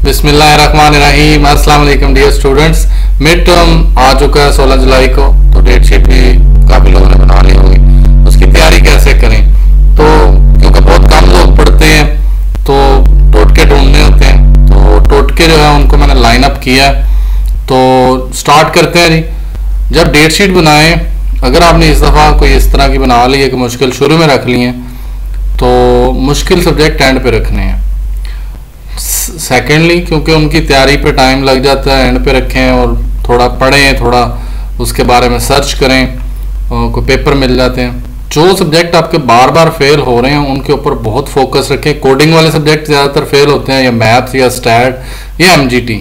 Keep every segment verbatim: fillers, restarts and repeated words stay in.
बिस्मिल्लाहिर्रहमानिर्रहीम। अस्सलाम वालेकुम डियर स्टूडेंट्स। मिड टर्म आ चुका है सोलह जुलाई को, तो डेट शीट भी काफ़ी लोगों ने बना ली होगी। उसकी तैयारी कैसे करें, तो क्योंकि बहुत कम लोग पढ़ते हैं तो टोटके ढूंढने होते हैं, तो टोटके जो है उनको मैंने लाइन अप किया है। तो स्टार्ट करते हैं जी। जब डेट शीट बनाएं, अगर आपने इस दफ़ा कोई इस तरह की बना ली है कि मुश्किल शुरू में रख ली है, तो मुश्किल सब्जेक्ट एंड पे रखने हैं। सेकेंडली, क्योंकि उनकी तैयारी पे टाइम लग जाता है, एंड पे रखें और थोड़ा पढ़ें, थोड़ा उसके बारे में सर्च करें, और कोई पेपर मिल जाते हैं। जो सब्जेक्ट आपके बार बार फेल हो रहे हैं उनके ऊपर बहुत फोकस रखें। कोडिंग वाले सब्जेक्ट ज़्यादातर फेल होते हैं, या मैथ्स या स्टैट या एमजीटी,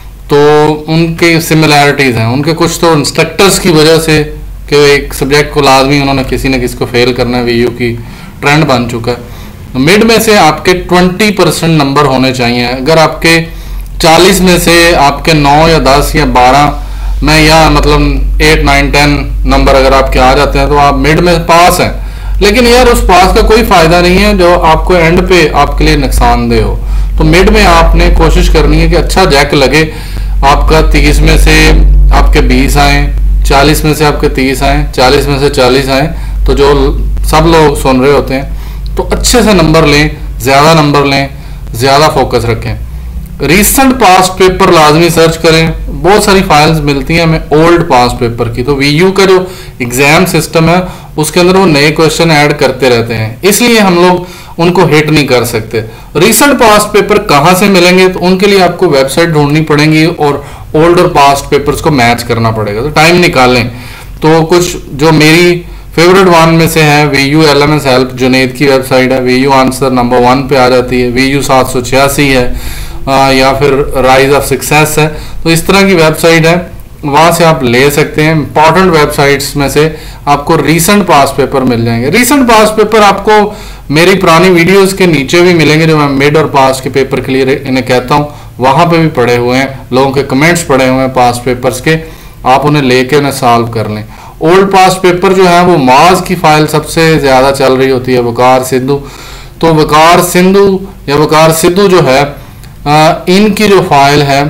तो उनके सिमिलैरिटीज़ हैं। उनके कुछ तो इंस्ट्रक्टर्स की वजह से कि एक सब्जेक्ट को लाजमी उन्होंने किसी न किसी को फेल करना है, वीयू की ट्रेंड बन चुका है। मिड में से आपके बीस परसेंट नंबर होने चाहिए। अगर आपके चालीस में से आपके नौ या दस या बारह में, या मतलब आठ, नौ, दस नंबर अगर आपके आ जाते हैं, तो आप मिड में पास हैं। लेकिन यार उस पास का कोई फायदा नहीं है जो आपको एंड पे आपके लिए नुकसानदेह हो। तो मिड में आपने कोशिश करनी है कि अच्छा जैक लगे। आपका तीस में से आपके बीस आए, चालीस में से आपके तीस आए, चालीस में से चालीस आए, तो जो सब लोग सुन रहे होते हैं तो अच्छे से नंबर लें, ज़्यादा नंबर लें, ज़्यादा फोकस रखें। रीसेंट पास्ट पेपर लाजमी सर्च करें। बहुत सारी फाइल्स मिलती हैं हमें ओल्ड पास्ट पेपर की। तो वीयू का जो एग्ज़ाम सिस्टम है उसके अंदर वो नए क्वेश्चन ऐड करते रहते हैं, इसलिए हम लोग उनको हिट नहीं कर सकते। रीसेंट पास्ट पेपर कहाँ से मिलेंगे, तो उनके लिए आपको वेबसाइट ढूंढनी पड़ेगी और ओल्ड और पास्ट पेपर्स को मैच करना पड़ेगा। तो टाइम निकालें। तो कुछ जो मेरी फेवरेट वन में से है वीयू एलएमएस हेल्प, जुनेद की वेबसाइट है। वीयू आंसर नंबर वन पे आ जाती है। वीयू सात सौ छियासी है, आ, या फिर राइज ऑफ सक्सेस है। तो इस तरह की वेबसाइट है, वहाँ से आप ले सकते हैं। इंपॉर्टेंट वेबसाइट्स में से आपको रीसेंट पास पेपर मिल जाएंगे। रीसेंट पास पेपर आपको मेरी पुरानी वीडियोस के नीचे भी मिलेंगे, जो मैं मिड और पास के पेपर के लिए इन्हें कहता हूँ, वहाँ पे भी पड़े हुए हैं। लोगों के कमेंट्स पड़े हुए हैं पास पेपर्स के, आप उन्हें लेके उन्हें सॉल्व कर लें। ओल्ड पास पेपर जो है वो माज की फाइल सबसे ज़्यादा चल रही होती है, वकार सिद्धू। तो वकार सिंधु या वकार सिद्धू जो है, आ, इनकी जो फाइल है,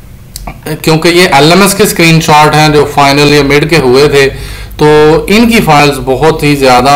क्योंकि ये एलएमएस के स्क्रीनशॉट हैं जो फाइनल या मिड के हुए थे, तो इनकी फाइल्स बहुत ही ज़्यादा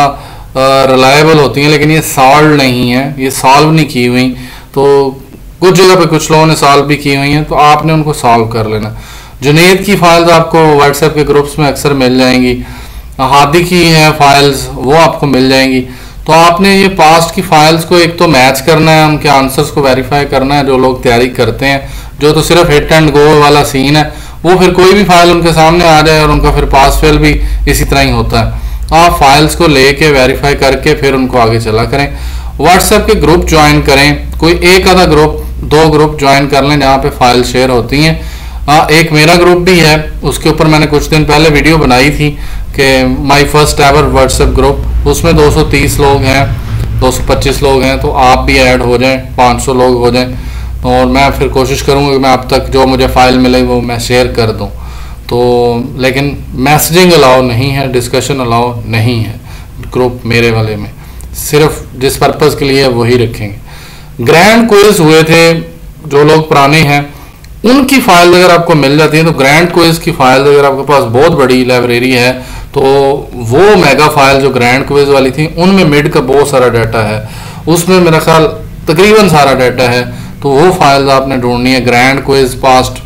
रिलायबल होती हैं, लेकिन ये सॉल्व नहीं है, ये सॉल्व नहीं की हुई। तो कुछ जगह पे कुछ लोगों ने सॉल्व भी की हुई हैं, तो आपने उनको सॉल्व कर लेना। जुनेद की फाइल्स आपको व्हाट्सएप के ग्रुप्स में अक्सर मिल जाएंगी। हादी की है फाइल्स, वो आपको मिल जाएंगी। तो आपने ये पास्ट की फाइल्स को एक तो मैच करना है, उनके आंसर्स को वेरीफाई करना है। जो लोग तैयारी करते हैं, जो तो सिर्फ हिट एंड गो वाला सीन है, वो फिर कोई भी फाइल उनके सामने आ जाए और उनका फिर पास फेल भी इसी तरह ही होता है। आप फाइल्स को लेके वेरीफाई करके फिर उनको आगे चला करें। व्हाट्सएप के ग्रुप ज्वाइन करें, कोई एक आधा ग्रुप, दो ग्रुप ज्वाइन कर लें जहाँ पे फाइल शेयर होती हैं। हाँ, एक मेरा ग्रुप भी है, उसके ऊपर मैंने कुछ दिन पहले वीडियो बनाई थी कि my first ever WhatsApp group, उसमें दो सौ तीस लोग हैं, दो सौ पच्चीस लोग हैं। तो आप भी ऐड हो जाएं, पाँच सौ लोग हो जाएं, और मैं फिर कोशिश करूँगा कि मैं अब तक जो मुझे फाइल मिले वो मैं शेयर कर दूँ। तो लेकिन मैसेजिंग अलाउ नहीं है, डिस्कशन अलाउ नहीं है ग्रुप मेरे वाले में। सिर्फ जिस पर्पज़ के लिए वही रखेंगे। ग्रैंड क्विज हुए थे, जो लोग पुराने हैं उनकी फाइल अगर आपको मिल जाती है, तो ग्रैंड क्विज की फाइल अगर आपके पास बहुत बड़ी लाइब्रेरी है, तो वो मेगा फाइल जो ग्रैंड क्विज वाली थी, उनमें मिड का बहुत सारा डाटा है। उसमें मेरा ख्याल तकरीबन सारा डाटा है। तो वो फाइल्स आपने ढूंढनी है। ग्रैंड क्विज पास्ट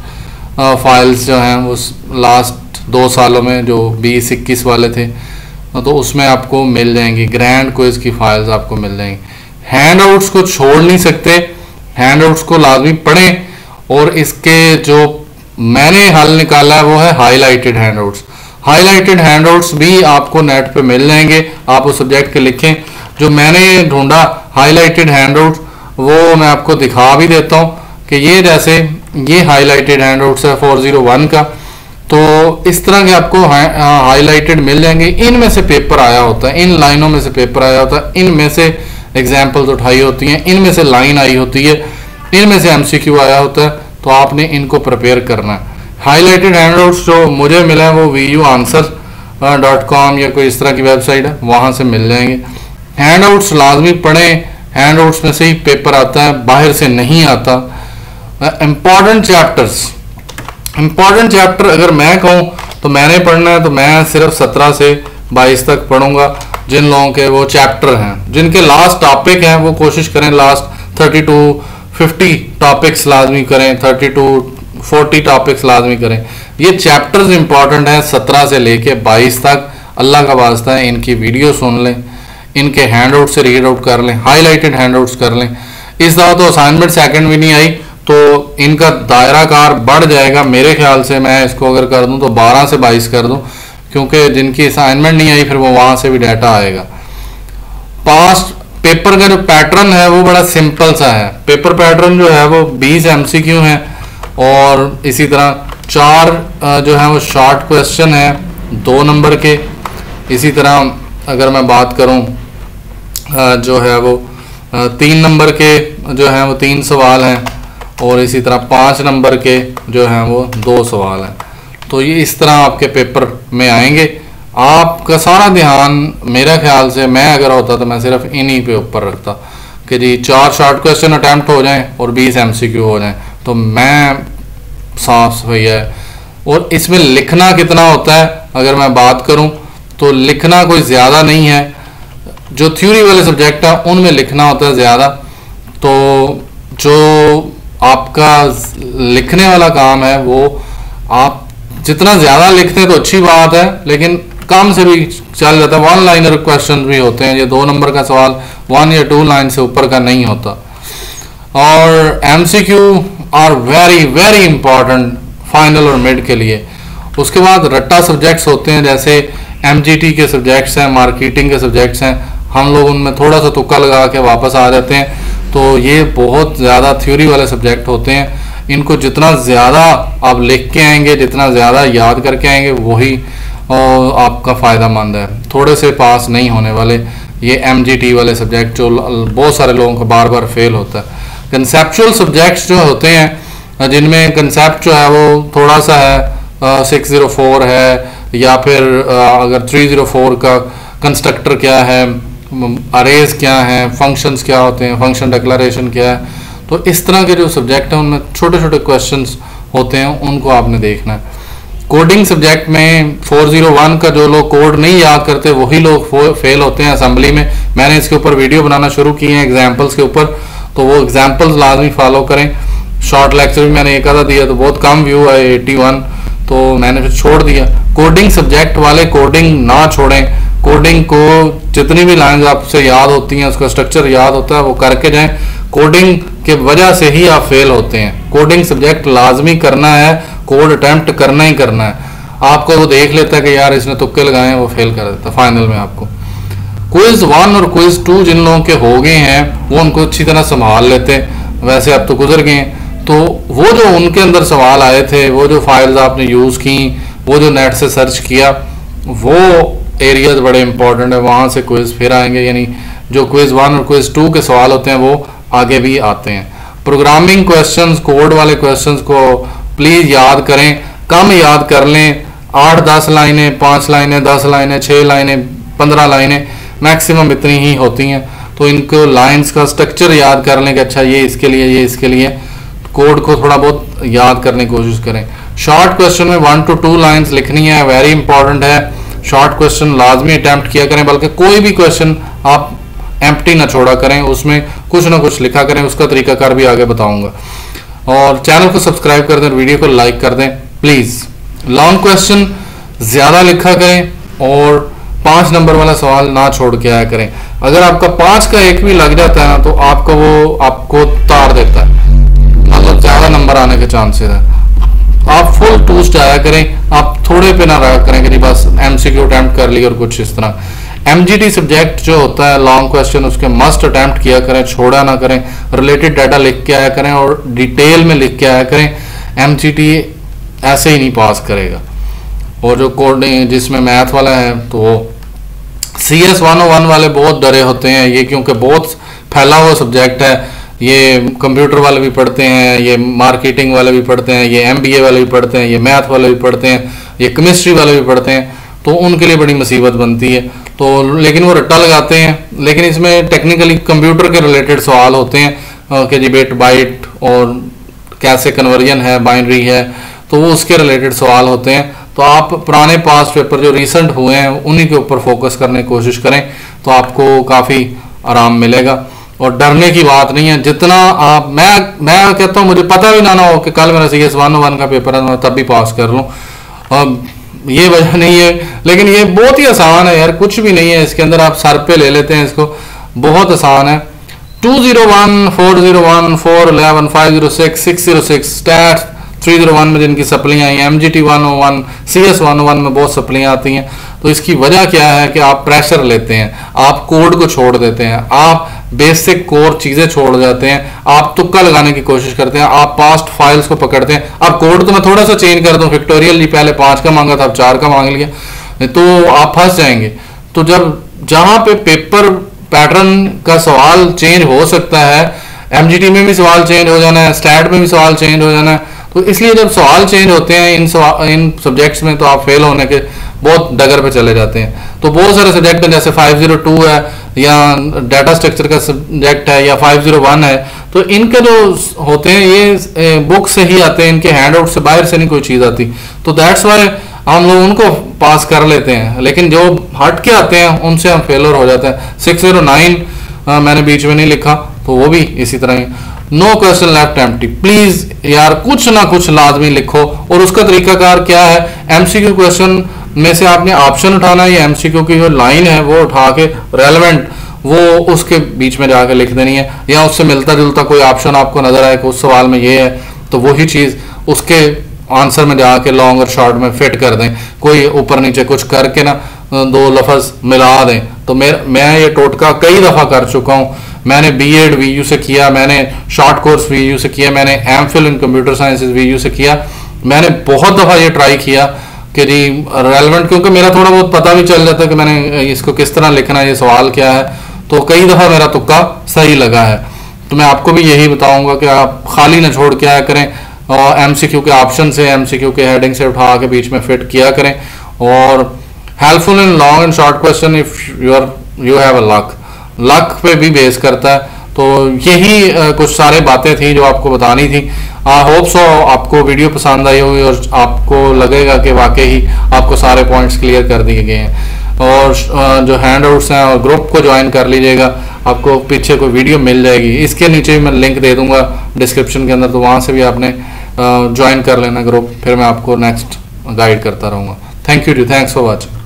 फाइल्स जो हैं वो लास्ट दो सालों में जो बीस इक्कीस वाले थे, तो उसमें आपको मिल जाएंगी। ग्रैंड क्विज की फाइल्स आपको मिल जाएंगी। हैंड आउट्स को छोड़ नहीं सकते, हैंड आउट्स को लाजमी पढ़ें। और इसके जो मैंने हल निकाला है वो है हाईलाइटेड हैंडआउट्स। हाईलाइटेड हैंडआउट्स भी आपको नेट पे मिल जाएंगे, आप उस सब्जेक्ट के लिखें। जो मैंने ढूंढा हाईलाइटेड हैंडआउट्स, वो मैं आपको दिखा भी देता हूँ कि ये जैसे ये हाईलाइटेड हैंडआउट्स है फोर ज़ीरो वन का। तो इस तरह के आपको हाईलाइटेड मिल जाएंगे। इनमें से पेपर आया होता है, इन लाइनों में से पेपर आया होता है, इनमें से एग्जाम्पल्स उठाई होती हैं, इनमें से लाइन आई होती है, इनमें से एमसीक्यू आया होता है। तो आपने इनको प्रिपेयर करना है। हाईलाइटेड हैंडआउट्स जो मुझे मिला है वो वीयू आंसर डॉट कॉम या कोई इस तरह की वेबसाइट है, वहाँ से मिल जाएंगे। हैंडआउट्स लाजमी पढ़ें, हैंडआउट्स में से ही पेपर आता है, बाहर से नहीं आता। इम्पॉर्टेंट चैप्टर्स, इम्पॉर्टेंट चैप्टर अगर मैं कहूँ तो मैंने पढ़ना है तो मैं सिर्फ सत्रह से बाईस तक पढ़ूंगा। जिन लोगों के वो चैप्टर हैं, जिनके लास्ट टॉपिक हैं, वो कोशिश करें last thirty two fifty topics लाजमी करें, थर्टी टू फोर्टी टॉपिक्स लाजमी करें। ये चैप्टर्स इंपॉर्टेंट हैं सत्रह से लेके बाईस तक। अल्लाह का वास्ता है इनकी वीडियो सुन लें, इनके हैंड आउट से रीड आउट कर लें, हाईलाइटेड हैंड आउट्स कर लें। इस दफ़ा तो असाइनमेंट सेकंड भी नहीं आई तो इनका दायरा कार बढ़ जाएगा। मेरे ख्याल से मैं इसको अगर कर दूं तो बारह से बाईस कर दूं, क्योंकि जिनकी असाइनमेंट नहीं आई फिर वो वहां से भी डाटा आएगा। पास्ट पेपर का जो पैटर्न है वो बड़ा सिंपल सा है। पेपर पैटर्न जो है वो बीस एमसीक्यू है और इसी तरह चार जो है वो शॉर्ट क्वेश्चन है दो नंबर के। इसी तरह अगर मैं बात करूं जो है वो तीन नंबर के जो है वो तीन सवाल हैं और इसी तरह पाँच नंबर के जो हैं वो दो सवाल हैं। तो ये इस तरह आपके पेपर में आएंगे। आपका सारा ध्यान मेरे ख्याल से, मैं अगर होता तो मैं सिर्फ इन्हीं पे ऊपर रखता कि जी चार शॉर्ट क्वेश्चन अटैम्प्ट हो जाएं और बीस एमसीक्यू हो जाएं, तो मैं साफ सफाई है। और इसमें लिखना कितना होता है अगर मैं बात करूं तो लिखना कोई ज़्यादा नहीं है। जो थ्योरी वाले सब्जेक्ट हैं उनमें लिखना होता है ज़्यादा। तो जो आपका लिखने वाला काम है वो आप जितना ज़्यादा लिखते हैं तो अच्छी बात है, लेकिन कम से भी चल जाता है। वन लाइनर क्वेश्चन भी होते हैं, ये दो नंबर का सवाल वन या टू लाइन से ऊपर का नहीं होता। और MCQ are very very important final और मिड के लिए। उसके बाद रट्टा सब्जेक्ट्स होते हैं, जैसे एमजीटी के सब्जेक्ट्स हैं, मार्केटिंग के सब्जेक्ट्स हैं। हम लोग उनमें थोड़ा सा तुक्का लगा के वापस आ जाते हैं। तो ये बहुत ज़्यादा थ्योरी वाले सब्जेक्ट होते हैं। इनको जितना ज़्यादा आप लिख के आएंगे, जितना ज़्यादा याद करके आएंगे, वही आपका फ़ायदा मंद है। थोड़े से पास नहीं होने वाले ये एमजीटी वाले सब्जेक्ट जो बहुत सारे लोगों को बार बार फेल होता है। कंसेप्चुअल सब्जेक्ट्स जो होते हैं जिनमें कंसेप्ट जो है वो थोड़ा सा है, सिक्स ज़ीरो फोर है या फिर अगर थ्री ज़ीरो फोर का कंस्ट्रक्टर क्या है, अरेज क्या है, फंक्शंस क्या होते हैं, फंक्शन डिक्लेरेशन क्या है। तो इस तरह के जो सब्जेक्ट हैं उनमें छोटे छोटे क्वेश्चंस होते हैं, उनको आपने देखना है। कोडिंग सब्जेक्ट में फोर ज़ीरो वन का जो लोग कोड नहीं याद करते वही लोग फेल होते हैं असेंबली में। मैंने इसके ऊपर वीडियो बनाना शुरू किए हैं एग्जाम्पल्स के ऊपर, तो वो एग्जाम्पल्स लाजमी फॉलो करें। शॉर्ट लेक्चर भी मैंने एक आधा दिया तो बहुत कम व्यू है एटी वन, तो मैंने फिर छोड़ दिया। कोडिंग सब्जेक्ट वाले कोडिंग ना छोड़ें। कोडिंग को जितनी भी लाइन्स आपसे याद होती हैं, उसका स्ट्रक्चर याद होता है, वो करके जाएं। कोडिंग के वजह से ही आप फेल होते हैं। कोडिंग सब्जेक्ट लाजमी करना है, कोड अटेम्प्ट करना ही करना है। आपको वो देख लेता है कि यार इसने तुक्के लगाए, वो फेल कर देता फाइनल में आपको। क्विज वन और क्विज टू जिन लोगों के हो गए हैं वो उनको अच्छी तरह संभाल लेते हैं, वैसे अब तो गुजर गए हैं। तो वो जो उनके अंदर सवाल आए थे, वो जो फाइल्स आपने यूज़ की, वो जो नेट से सर्च किया, वो एरियाज बड़े इंपॉर्टेंट है, वहाँ से क्विज फिर आएंगे। यानी जो क्विज वन और क्विज टू के सवाल होते हैं वो आगे भी आते हैं। प्रोग्रामिंग क्वेश्चंस, कोड वाले क्वेश्चंस को प्लीज़ याद करें, कम याद कर लें। आठ दस लाइनें, पाँच लाइनें, दस लाइनें, छः लाइनें, पंद्रह लाइनें मैक्सिमम इतनी ही होती हैं। तो इनको लाइंस का स्ट्रक्चर याद कर लें कि अच्छा ये इसके लिए, ये इसके लिए। कोड को थोड़ा बहुत याद करने की कोशिश करें। शॉर्ट क्वेश्चन में वन टू टू लाइंस लिखनी है, वेरी इंपॉर्टेंट है। शॉर्ट क्वेश्चन लाजमी अटैम्प्ट किया करें, बल्कि कोई भी क्वेश्चन आप एम्प्टी ना छोड़ा करें, उसमें कुछ ना कुछ लिखा करें। उसका तरीकाकार भी आगे बताऊंगा। और चैनल को सब्सक्राइब कर दें, वीडियो को लाइक कर दें प्लीज़। लॉन्ग क्वेश्चन ज़्यादा लिखा करें और पाँच नंबर वाला सवाल ना छोड़ के आया करें। अगर आपका पाँच का एक भी लग जाता है ना तो आपका वो आपको तार देता है, मतलब ज़्यादा नंबर आने के चांसेस है। आप फुल टूस्ट आया करें, आप थोड़े पे ना रहा करें कि बस एमसीक्यू अटेम्प्ट कर ली और कुछ इस तरह। एमजीटी सब्जेक्ट जो होता है लॉन्ग क्वेश्चन, उसके मस्ट अटेम्प्ट किया करें, छोड़ा ना करें। रिलेटेड डाटा लिख के आया करें और डिटेल में लिख के आया करें। एमजीटी ऐसे ही नहीं पास करेगा। और जो कोडिंग जिसमें मैथ वाला है तो वो C S one O one वाले बहुत डरे होते हैं ये, क्योंकि बहुत फैला हुआ सब्जेक्ट है। ये कंप्यूटर वाले भी पढ़ते हैं, ये मार्केटिंग वाले भी पढ़ते हैं, ये एमबीए वाले भी पढ़ते हैं, ये मैथ वाले भी पढ़ते हैं, ये केमिस्ट्री वाले भी पढ़ते हैं। तो उनके लिए बड़ी मुसीबत बनती है। तो लेकिन वो रट्टा लगाते हैं। लेकिन इसमें टेक्निकली कंप्यूटर के रिलेटेड सवाल होते हैं कि जी बिट बाइट और कैसे कन्वर्जन है, बाइनरी है, तो वो उसके रिलेटेड सवाल होते हैं। तो आप पुराने पास्ट पेपर जो रिसेंट हुए हैं उन्हीं के ऊपर फोकस करने की कोशिश करें, तो आपको काफ़ी आराम मिलेगा। और डरने की बात नहीं है, जितना आप मैं मैं कहता हूँ मुझे पता भी ना ना हो कि कल मेरा सी एस वन वन का पेपर है, मैं तब भी पास कर लूँ, ये वजह नहीं है। लेकिन ये बहुत ही आसान है यार, कुछ भी नहीं है इसके अंदर, आप सर पे ले लेते हैं इसको, बहुत आसान है। Two zero one four zero one four eleven five zero six six zero six stats three zero one में जिनकी सप्लियाँ आई, M G T one O one C S one O one में बहुत सप्लियाँ आती हैं। तो इसकी वजह क्या है कि आप प्रेशर लेते हैं, आप कोड को छोड़ देते हैं, आप बेसिक कोर चीज़ें छोड़ जाते हैं, आप तुक्का लगाने की कोशिश करते हैं, आप पास्ट फाइल्स को पकड़ते हैं। अब कोड तो मैं थोड़ा सा चेंज कर दूं, फिक्टोरियल जी पहले पाँच का मांगा था, अब चार का मांग लिया, तो आप फंस जाएंगे। तो जब जहाँ पे पेपर पैटर्न का सवाल चेंज हो सकता है, एम जी टी में भी सवाल चेंज हो जाना है, स्टैट में भी सवाल चेंज हो जाना है, तो इसलिए जब सवाल चेंज होते हैं इन इन सब्जेक्ट्स में, तो आप फेल होने के बहुत डगर पे चले जाते हैं। तो बहुत सारे सब्जेक्ट हैं, जैसे फाइव जीरो टू है या डाटा स्ट्रक्चर का सब्जेक्ट है या फाइव जीरो वन है, तो इनके जो होते हैं ये बुक से ही आते हैं, इनके हैंड आउट से बाहर से नहीं कोई चीज़ आती। तो दैट्स वाई हम लोग उनको पास कर लेते हैं, लेकिन जो हट के आते हैं उनसे हम फेलर हो जाते हैं। सिक्स जीरो नाइन मैंने बीच में नहीं लिखा, तो वो भी इसी तरह ही। No question left empty, please यार कुछ ना कुछ लाजमी लिखो। और उसका तरीकाकार क्या है, एमसीक्यू क्वेश्चन में से आपने ऑप्शन उठाना है, या एमसीक्यू की जो लाइन है वो उठा के रेलेवेंट वो उसके बीच में जाकर लिख देनी है, या उससे मिलता जुलता कोई ऑप्शन आपको नजर आए कि उस सवाल में ये है, तो वही चीज उसके आंसर में जाके लॉन्ग और शॉर्ट में फिट कर दें। कोई ऊपर नीचे कुछ करके ना दो लफ्ज मिला दें। तो मैं मैं ये टोटका कई दफा कर चुका हूँ। मैंने बी एड वी यू से किया, मैंने शॉर्ट कोर्स वी यू से किया, मैंने M Phil in computer sciences V U से किया। मैंने बहुत दफा ये ट्राई किया कि जी रेलेवेंट, क्योंकि मेरा थोड़ा बहुत पता भी चल जाता है कि मैंने इसको किस तरह लिखना है, ये सवाल क्या है, तो कई दफा मेरा तुक्का सही लगा है। तो मैं आपको भी यही बताऊंगा कि आप खाली ना छोड़ के आया करें, और एमसीक्यू के ऑप्शन से, एमसीक्यू के हेडिंग से उठा के बीच में फिट किया करें। और helpful in long and short question if you are you have a luck, luck पे भी बेस करता है। तो यही uh, कुछ सारे बातें थी जो आपको बतानी थी। आई होप सो आपको वीडियो पसंद आई होगी और आपको लगेगा कि वाकई ही आपको सारे पॉइंट्स क्लियर कर दिए गए हैं। और uh, जो हैंड आउट्स हैं और ग्रुप को ज्वाइन कर लीजिएगा, आपको पीछे कोई वीडियो मिल जाएगी, इसके नीचे भी मैं लिंक दे दूंगा डिस्क्रिप्शन के अंदर, तो वहाँ से भी आपने ज्वाइन uh, कर लेना ग्रुप, फिर मैं आपको नेक्स्ट गाइड करता रहूँगा। Thank you ji, thanks for watching.